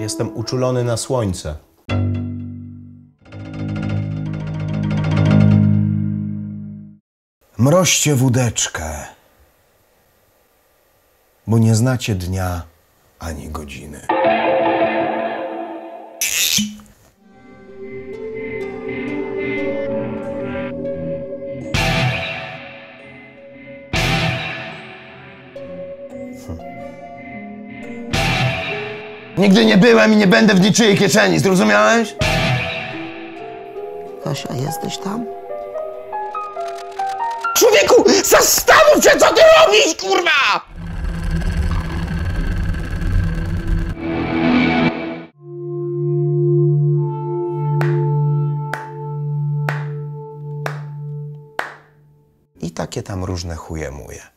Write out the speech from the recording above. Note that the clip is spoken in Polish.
Jestem uczulony na słońce. Mroźcie wódeczkę, bo nie znacie dnia ani godziny. Nigdy nie byłem i nie będę w niczyjej kieszeni, zrozumiałeś? Kasia, jesteś tam? Człowieku, zastanów się, co ty robisz, kurwa! I takie tam różne chuje muje.